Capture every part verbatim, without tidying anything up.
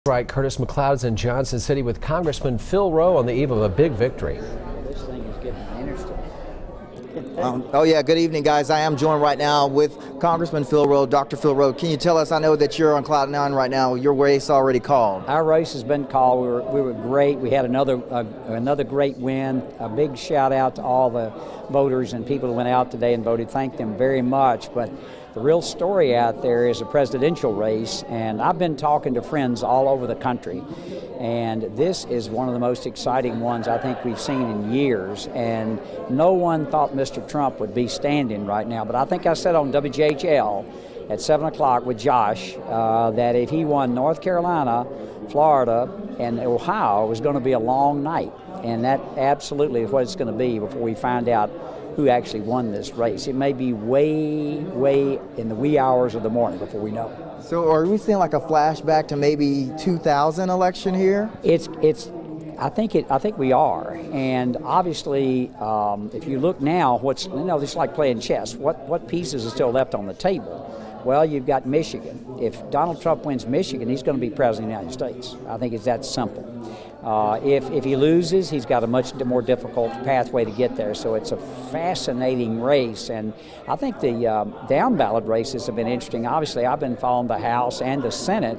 Right, Curtis McLeod's in Johnson City with Congressman Phil Rowe on the eve of a big victory. This thing is getting interesting. Um, oh yeah, good evening guys. I am joined right now with Congressman Phil Rowe. Doctor Phil Rowe, can you tell us, I know that you're on cloud nine right now, your race already called. Our race has been called. We were, we were great. We had another uh, another great win. A big shout out to all the voters and people who went out today and voted. Thank them very much. But the real story out there is a presidential race, and I've been talking to friends all over the country, and this is one of the most exciting ones I think we've seen in years, and no one thought Mister Trump would be standing right now, but I think I said on W J H L at seven o'clock with Josh uh, that if he won North Carolina, Florida, and Ohio, it was going to be a long night, and that absolutely is what it's going to be before we find out who actually won this race. It may be way, way in the wee hours of the morning before we know. So are we seeing like a flashback to maybe two thousand election here? It's, it's, I think it, I think we are. And obviously, um, if you look now, what's, you know, it's like playing chess. What, what pieces are still left on the table? Well, you've got Michigan. If Donald Trump wins Michigan, he's going to be president of the United States. I think it's that simple. Uh, if, if he loses, he's got a much more difficult pathway to get there. So it's a fascinating race. And I think the um, down ballot races have been interesting. Obviously, I've been following the House and the Senate.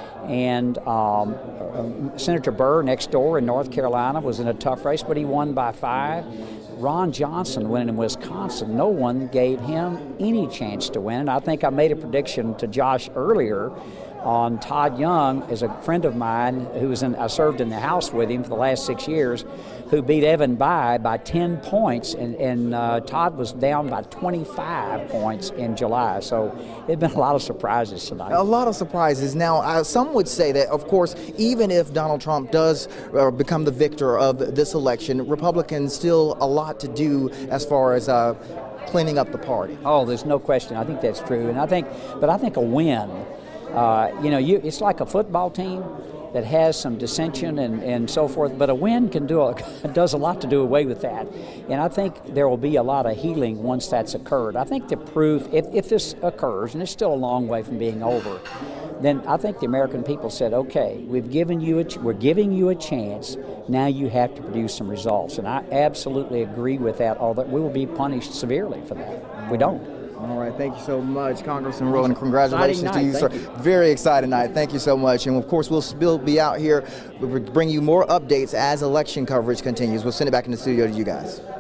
And um, uh, Senator Burr next door in North Carolina was in a tough race, but he won by five. Ron Johnson winning in Wisconsin, no one gave him any chance to win. And I think I made a prediction to Josh earlier on Todd Young, as a friend of mine who was in, I served in the House with him for the last six years, who beat Evan Bayh by ten points, and, and uh, Todd was down by twenty-five points in July. So there've been a lot of surprises tonight. A lot of surprises. Now, uh, some would say that, of course, even if Donald Trump does uh, become the victor of this election, Republicans still a lot to do as far as uh, cleaning up the party. Oh, there's no question. I think that's true, and I think, but I think a win. Uh, you know, you, it's like a football team that has some dissension and, and so forth, but a win can do a, does a lot to do away with that. And I think there will be a lot of healing once that's occurred. I think the proof, if, if this occurs, and it's still a long way from being over, then I think the American people said, okay, we've given you a, we're giving you a chance, now you have to produce some results. And I absolutely agree with that, although we will be punished severely for that if we don't. All right, thank you so much, Congressman Rowe, and congratulations to you, sir. You. Very exciting night. Thank you so much. And of course, we'll still be out here. We'll bring you more updates as election coverage continues. We'll send it back in the studio to you guys.